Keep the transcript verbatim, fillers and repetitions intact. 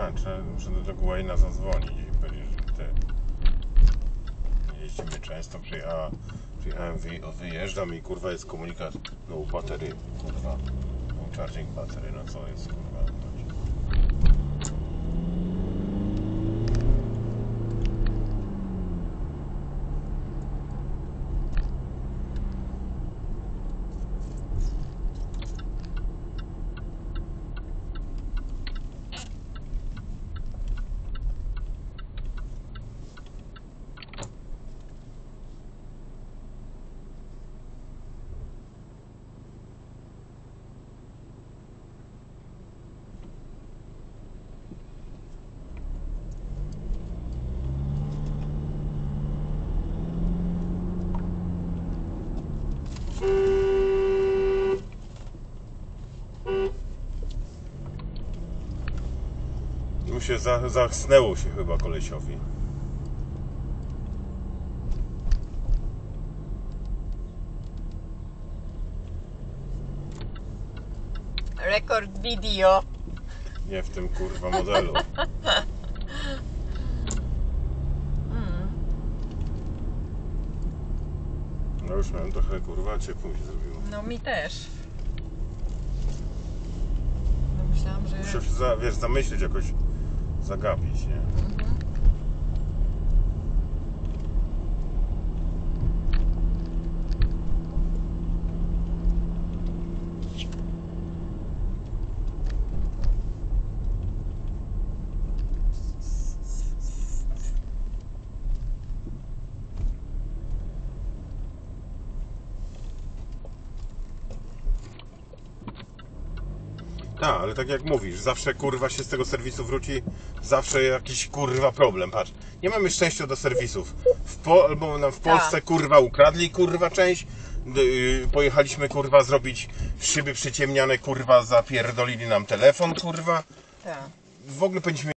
trzeba, muszę do tego Wayne'a zadzwonić i powiedzieć, że ty jeździmy często, przyjechała, przyjechałem, wyjeżdżam i kurwa jest komunikat, no batery, kurwa, no charging battery, no co jest kurwa. Mu się za, zasnęło się chyba kolesiowi. Rekord video. Nie w tym kurwa modelu. No już miałem trochę kurwa ciepło mi zrobiło. No mi też. No myślałam, że... Muszę się za, wiesz, zamyśleć jakoś, zagapić, nie? Mhm. Tak, ale tak jak mówisz, zawsze kurwa się z tego serwisu wróci, zawsze jakiś kurwa problem, patrz. Nie mamy szczęścia do serwisów. W po, albo nam w Polsce tak. kurwa ukradli kurwa część, yy, pojechaliśmy kurwa zrobić szyby przyciemniane, kurwa zapierdolili nam telefon kurwa. Tak. W ogóle powinniśmy